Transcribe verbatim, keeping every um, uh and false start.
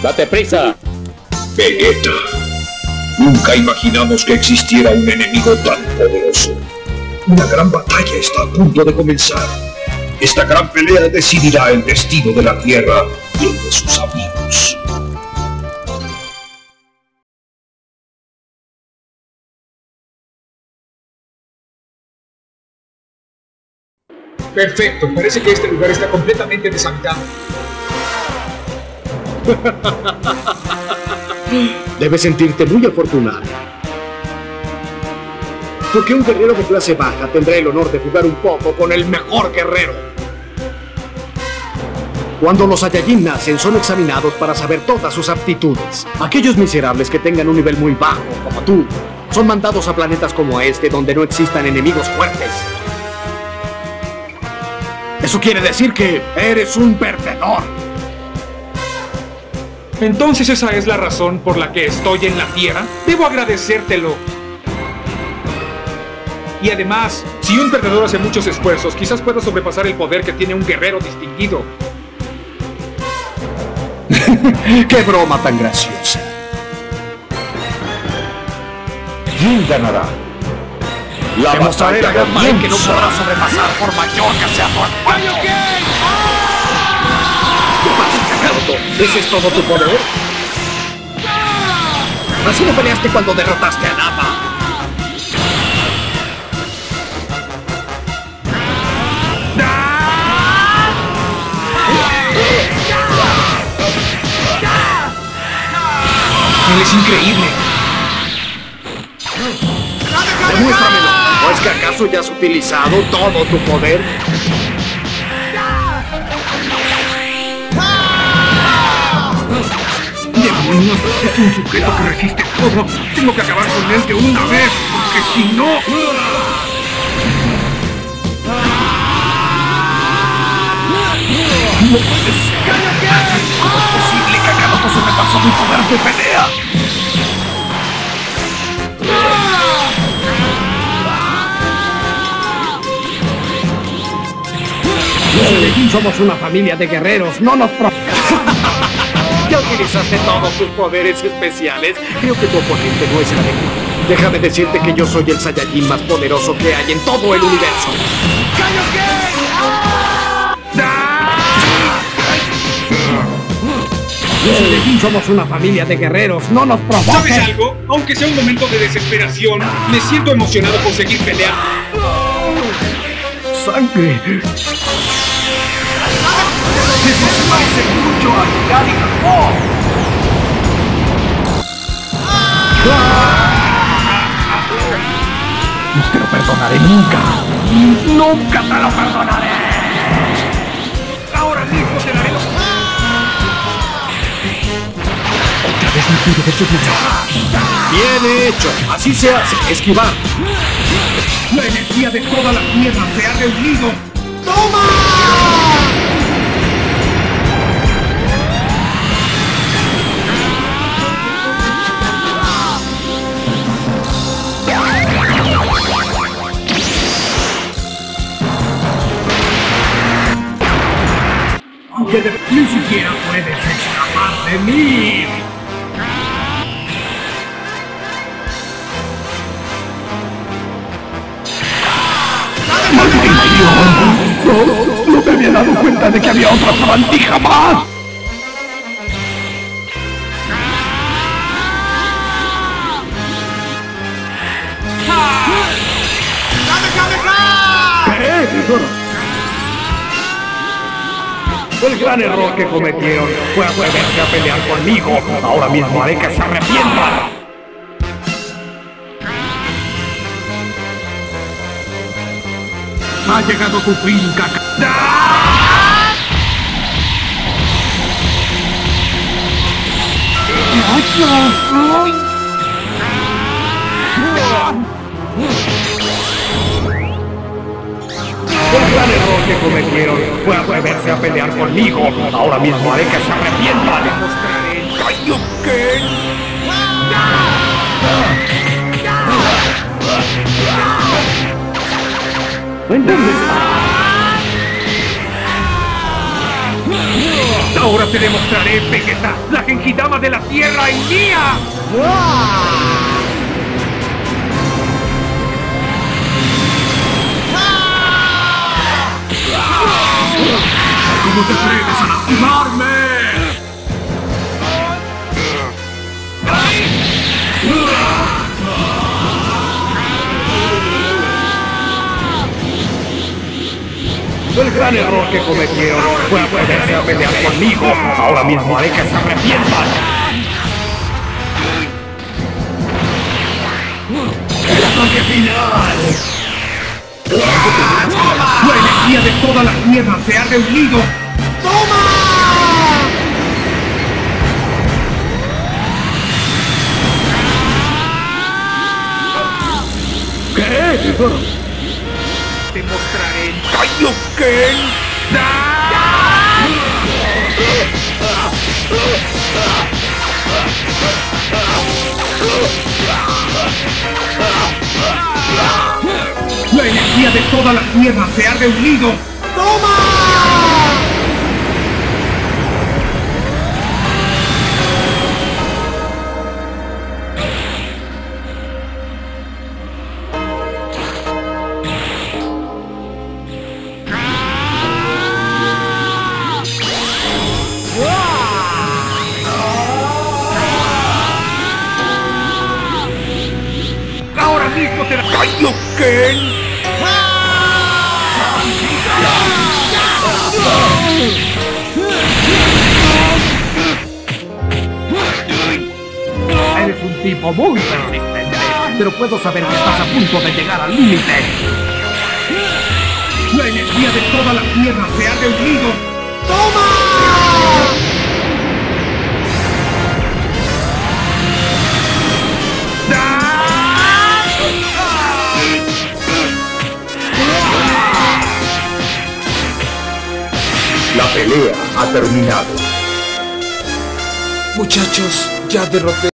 ¡Date prisa! Vegeta, nunca imaginamos que existiera un enemigo tan poderoso. Una gran batalla está a punto de comenzar. Esta gran pelea decidirá el destino de la Tierra y el de sus amigos. Perfecto, parece que este lugar está completamente deshabitado. Debes sentirte muy afortunado. Porque un guerrero de clase baja tendrá el honor de jugar un poco con el mejor guerrero. Cuando los Saiyajin nacen, son examinados para saber todas sus aptitudes. Aquellos miserables que tengan un nivel muy bajo, como tú, son mandados a planetas como este, donde no existan enemigos fuertes. Eso quiere decir que eres un perdedor. Entonces esa es la razón por la que estoy en la Tierra. Debo agradecértelo. Y además, si un perdedor hace muchos esfuerzos, quizás pueda sobrepasar el poder que tiene un guerrero distinguido. ¡Qué broma tan graciosa! ¿Quién ganará? La Demostraré la gran pared que no podrá sobrepasar por mayor que sea tu esfuerzo. ¿Qué pasa, Kakaroto? ¿Ese es todo tu poder? Así no peleaste cuando derrotaste a Nappa. Él es increíble. Demuéstramelo. ¿O es que acaso ya has utilizado todo tu poder? ¡Demonios! Es un sujeto que resiste todo. Tengo que acabar con él de una vez, porque si no... ¡No puede ser! ¿Cómo es posible que Kakaroto sobrepasó mi poder de pelea? Los Saiyajin somos una familia de guerreros, no nos pro... Ya utilizaste todos tus poderes especiales. Creo que tu oponente no es el adecuado. Déjame decirte que yo soy el Saiyajin más poderoso que hay en todo el universo. Los Saiyajin somos una familia de guerreros, no nos provoques. ¿Sabes algo? Aunque sea un momento de desesperación, me siento emocionado por seguir peleando. ¡Sangre! ¡Eso se parece mucho a Garigafo! No te lo perdonaré nunca. ¡Nunca te lo perdonaré! Ahora mismo te daré los... Otra vez me pude ver su lucha. Bien hecho. Así se hace. Esquivar. La energía de toda la Tierra se ha reunido. ¡Toma! Aunque de... ni siquiera puedes escapar de mí. No, no, no me había dado cuenta de que había otra sabandija más. ¿Qué? El gran error que cometieron fue atreverse a pelear conmigo. Ahora mismo haré que se arrepientan. Ha llegado tu fin, Kaka. El gran error que cometieron fue atreverse a pelear conmigo. Ahora mismo haré que se arrepientan. ¡Kaioken! ¿En dónde está? Ahora te te demostraré, Vegeta. La Genkidama de la Tierra es mía. ¿Cómo te atreves a lastimarme? El gran error que cometieron fue atreverse a pelear conmigo. Ahora mismo haré que se arrepientan. ¡El ataque final! ¡La energía de toda la Tierra se ha reunido! ¡Toma! ¿Qué? Te mostraré Kaioken. La energía de toda la Tierra se ha reunido. ¡Toma! Ahora mismo te la Kaioken. Eres un tipo muy persistente, pero puedo saber que estás a punto de llegar al límite. La energía de toda la Tierra se ha reunido. ¡Toma! La pelea ha terminado. Muchachos, ya derroté